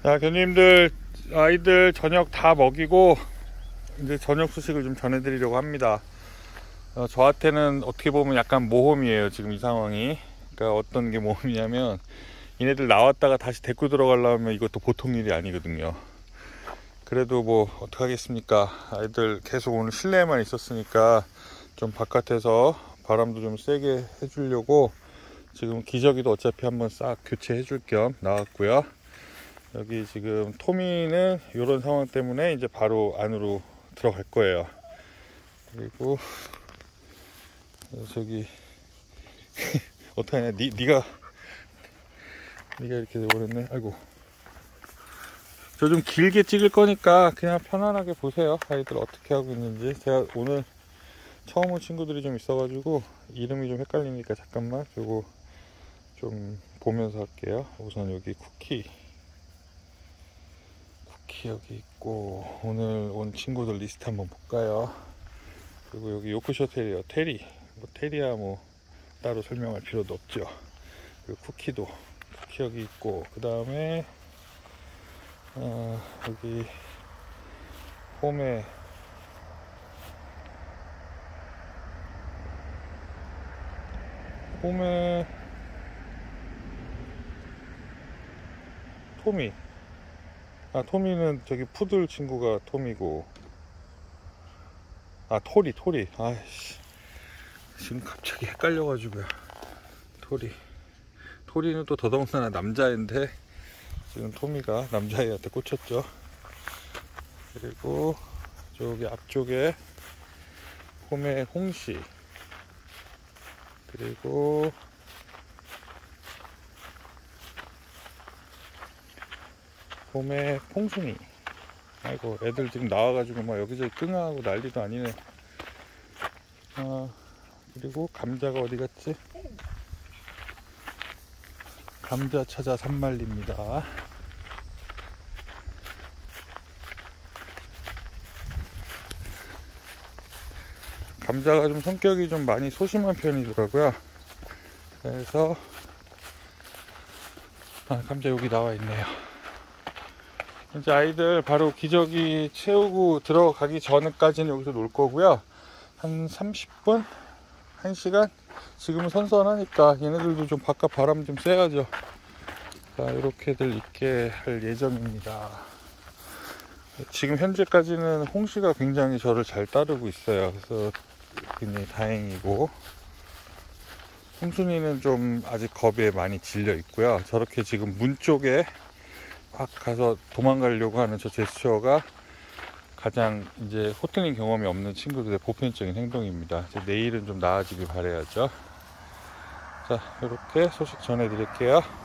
자, 교수님들 아이들 저녁 다 먹이고 이제 저녁 소식을 좀 전해드리려고 합니다. 저한테는 어떻게 보면 약간 모험이에요, 지금 이 상황이. 그러니까 어떤 게 모험이냐면, 얘네들 나왔다가 다시 데리고 들어가려면 이것도 보통 일이 아니거든요. 그래도 뭐 어떡하겠습니까. 아이들 계속 오늘 실내에만 있었으니까 좀 바깥에서 바람도 좀 세게 해주려고 지금 기저귀도 어차피 한번 싹 교체해 줄 겸 나왔고요. 여기 지금 토미는 이런 상황 때문에 이제 바로 안으로 들어갈 거예요. 그리고 저기 어떡하냐, 니가 이렇게 돼버렸네. 아이고. 저 좀 길게 찍을 거니까 그냥 편안하게 보세요. 아이들 어떻게 하고 있는지. 제가 오늘 처음 온 친구들이 좀 있어가지고 이름이 좀 헷갈리니까 잠깐만 요거 좀 보면서 할게요. 우선 여기 쿠키 여기 있고, 오늘 온 친구들 리스트 한번 볼까요? 그리고 여기 요크셔 테리어 테리, 뭐 테리야 뭐 따로 설명할 필요도 없죠. 그리고 쿠키 여기 있고, 그 다음에 여기 홈에 토미. 토미는 저기 푸들 친구가 토미고, 토리. 아이씨, 지금 갑자기 헷갈려가지고요. 토리는 또 더더군다나 남자인데 지금 토미가 남자애한테 꽂혔죠. 그리고 저기 앞쪽에 홈에 홍시, 그리고 봄에 퐁순이. 아이고, 애들 지금 나와가지고 막 여기저기 끙하고 난리도 아니네. 그리고 감자가 어디 갔지? 감자 찾아 산말리입니다. 감자가 좀 성격이 좀 많이 소심한 편이더라고요. 그래서 감자 여기 나와 있네요. 이제 아이들 바로 기저귀 채우고 들어가기 전까지는 여기서 놀 거고요. 한 30분? 1시간? 지금은 선선하니까 얘네들도 좀 바깥 바람 좀 쐬야죠. 자, 이렇게들 있게 할 예정입니다. 지금 현재까지는 홍시가 굉장히 저를 잘 따르고 있어요. 그래서 굉장히 다행이고, 홍순이는 좀 아직 겁에 많이 질려 있고요. 저렇게 지금 문 쪽에 확 가서 도망가려고 하는 저 제스처가 가장 이제 호텔링 경험이 없는 친구들의 보편적인 행동입니다. 이제 내일은 좀 나아지길 바라야죠. 자, 이렇게 소식 전해드릴게요.